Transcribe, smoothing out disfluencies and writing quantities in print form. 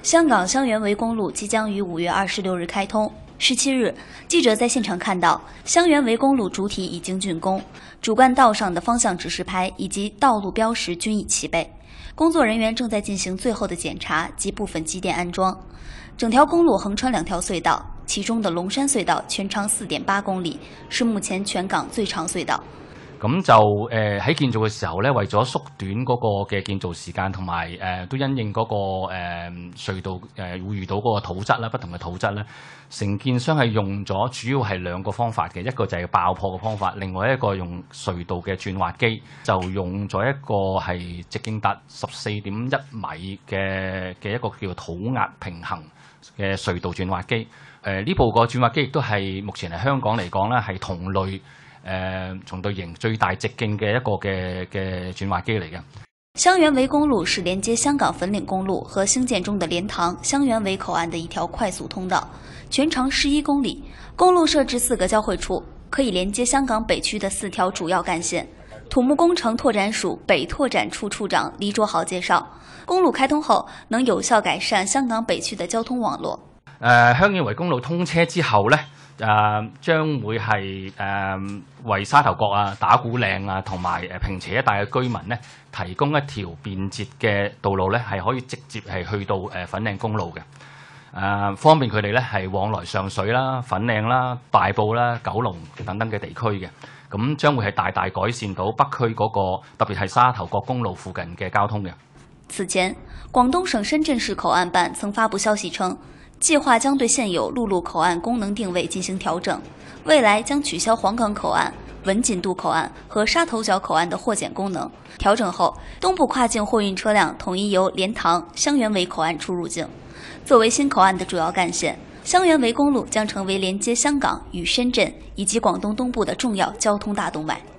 香港香园围公路即将于5月26日开通。17日，记者在现场看到，香园围公路主体已经竣工，主干道上的方向指示牌以及道路标识均已齐备，工作人员正在进行最后的检查及部分机电安装。整条公路横穿2条隧道，其中的龍山隧道全長4.8公里，是目前全港最長隧道。 咁就喺建造嘅時候咧，為咗縮短嗰個嘅建造時間，同埋都因應嗰個隧道會遇到嗰個土質啦，不同嘅土質咧，承建商係用咗主要係2個方法嘅，一個就係爆破嘅方法，另外一個用隧道嘅鑽挖機，就用咗一個係直徑達14.1米嘅一個叫土壓平衡嘅隧道鑽挖機。呢部個鑽挖機亦都係目前喺香港嚟講咧係同類。同類型最大直徑嘅一個嘅鑽挖機嚟嘅。 香園圍公路是連接香港粉嶺公路和興建中的蓮塘香園圍口岸的一條快速通道，全長11公里。公路設置4個交匯處，可以連接香港北區的4條主要幹線。土木工程拓展署北拓展處處長黎卓豪介紹，公路開通後能有效改善香港北區的交通網絡。 香園圍公路通車之後呢，將會係為沙頭角啊、打鼓嶺啊同埋坪輋一帶嘅居民呢，提供一條便捷嘅道路呢，係可以直接係去到粉嶺公路嘅，方便佢哋呢係往來上水啦、粉嶺啦、大埔啦、九龍等等嘅地區嘅，咁將會係大大改善到北區嗰個特別係沙頭角公路附近嘅交通嘅。 此前，廣東省深圳市口岸辦曾發布消息稱，計劃將對現有陸路口岸功能定位進行調整，未來將取消黃港口岸、文錦渡口岸和沙頭角口岸的貨檢功能。調整後，東部跨境貨運車輛統一由蓮塘香園圍口岸出入境。作為新口岸的主要幹線，香園圍公路將成為連接香港與深圳以及廣東東部的重要交通大動脈。